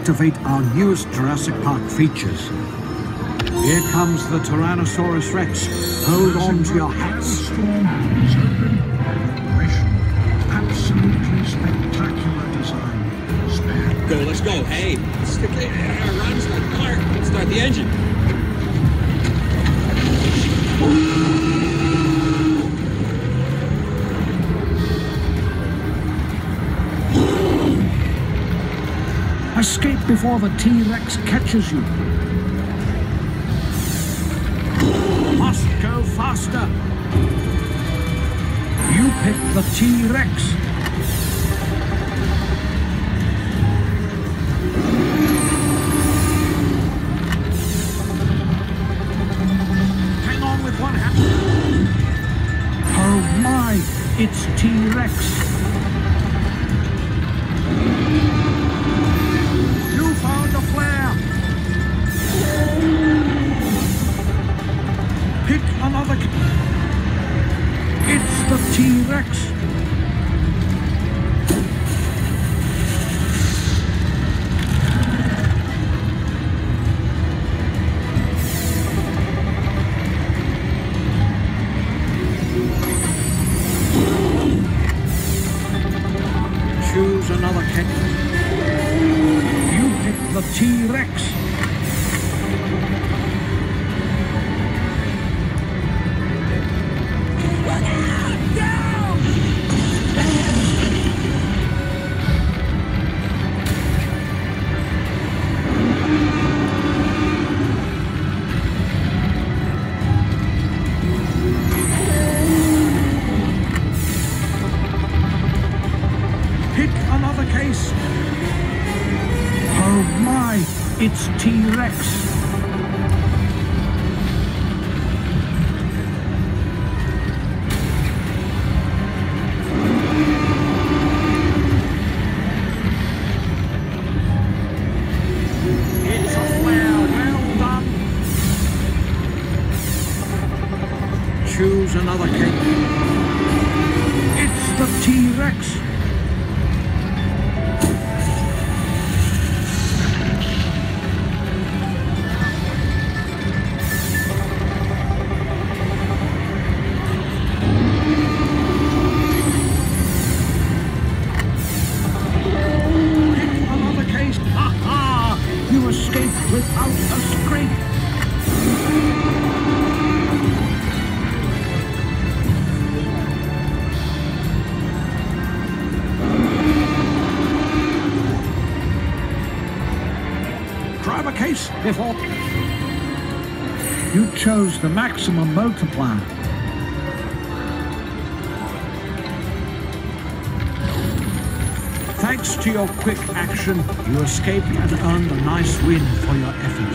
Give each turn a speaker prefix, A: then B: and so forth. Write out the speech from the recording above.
A: activate our newest Jurassic Park features. Here comes the Tyrannosaurus Rex. Hold on to your hats.
B: Absolutely spectacular design.
C: Go, let's go. Hey, run, start the engine.
A: Escape before the T-Rex catches you. Must go faster. You pick the T-Rex. Hang on with one hand. Oh my, it's T-Rex. You found a flare. Pick another. It's the T-Rex. Choose another cake. You pick the T-Rex. Pick another case. Oh my, it's T-Rex. It's a flare, well done. Choose another cake. It's the T-Rex. You escaped without a scrape. Grab a case before. You chose the maximum multiplier. Thanks to your quick action, you escaped and earned a nice win for your efforts.